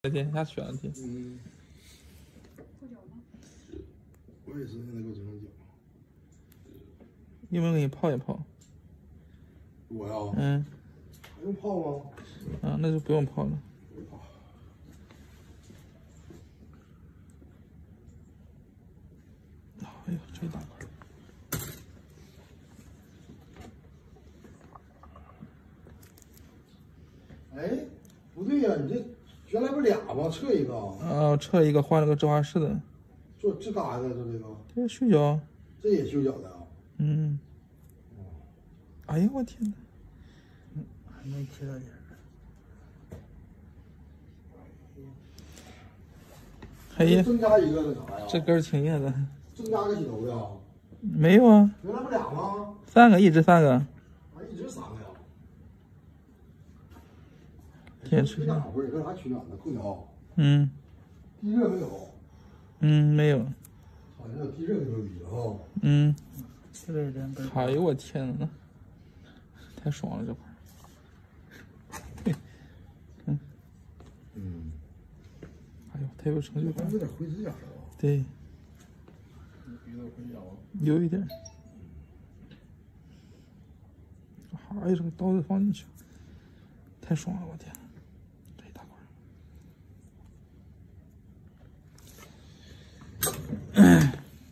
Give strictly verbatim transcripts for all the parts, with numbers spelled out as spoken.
点下雪了天。 嗯。我也是，现在给我整成脚。 有没有给你泡一泡？ 我呀。 嗯。 还用泡吗？ 啊，那就不用泡了。哎呦，这一大块。 哎，不对呀、啊，你这原来不是俩吗？撤一个。 啊，撤一个，换了个直滑式的。 做这干啥的？做这个？ 这修脚。 这也修脚的啊？ 嗯。哎呀，我天哪！ 嗯，还能贴到点儿。 哎呀， 增加一个那啥呀？ 这根儿挺硬的。 增加个洗头的啊？ 没有啊。 原来不俩吗？ 三个，一直三个。 啊，一直三个呀。 电池。 这哪会儿？这啥取暖的？空调。 嗯。 地热没有？ 嗯，没有。 好像有地热牛逼了哈。 嗯。 这个有点笨。 哎呦我天哪！太爽了这块儿。嗯。 嗯。 哎呦，太有成就感。 有点灰指甲了啊。 对。 有点灰甲吗？ 有一点。哎呀，这个刀子放进去，太爽了！我天，这一大块。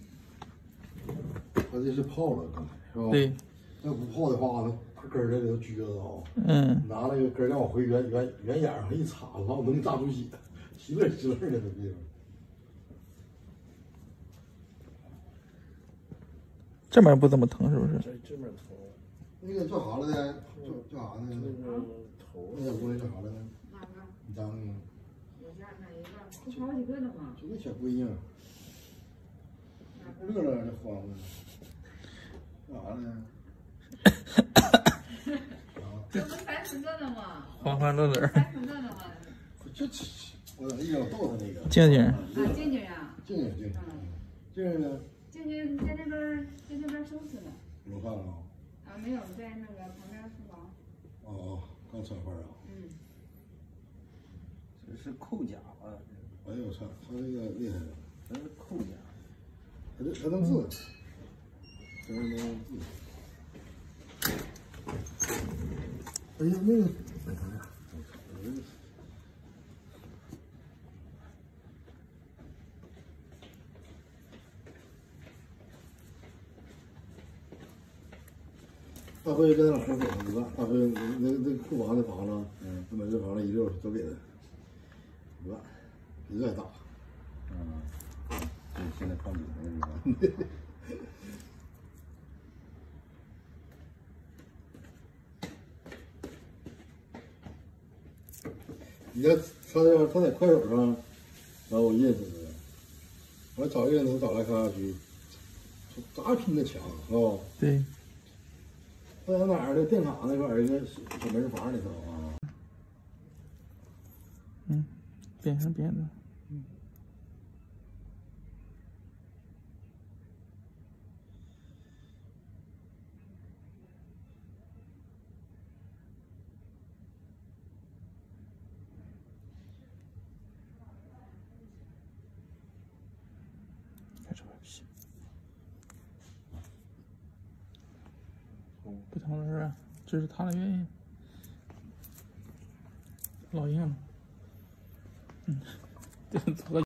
他这是泡了，刚才是吧？ 对。 要不泡的话，那它根儿在里头撅着啊。 嗯。 拿那个根儿让我回圆圆圆眼上一插，把我能扎出血，稀烂稀烂的那地方。 这边不怎么疼，是不是？ 这这边疼。那个叫啥来着？叫叫啥呢？那个头，那小姑娘叫啥来着？ 哪个？ 你张那个。 我家哪一个？不好几个呢吗？ 就那小姑娘。乐乐这慌了。干啥呢？ 这不三十个呢吗？ 欢欢乐乐。 三十个呢吗？ 这这，我一整逗他那个。 静静。 啊，静静呀。 静静静静。静静呢？ 静静在那边，在那边收拾呢。 没饭了？ 啊，没有，在那个旁边厨房。 哦，刚吃完饭啊。 嗯。 这是扣甲啊！ 哎呦我操，他这个厉害了， 这是扣甲。 他这他能治，这能治。哎呀，那个，哎呀，大辉跟俺合伙一万，大辉那那那库房那房子，嗯，那门市房子一溜都给他一万，比这还大。 嗯，对，现在放顶了一万。 你看他在他在快手上，然后我认识他，我找一个人能找来看下去，咋拼的强啊？ 对。 他在哪儿的电厂那块儿一个小门市房里头啊。 嗯，边上边的。嗯。看这个皮。不疼了是吧？这是它的原因。老硬了。嗯，这个。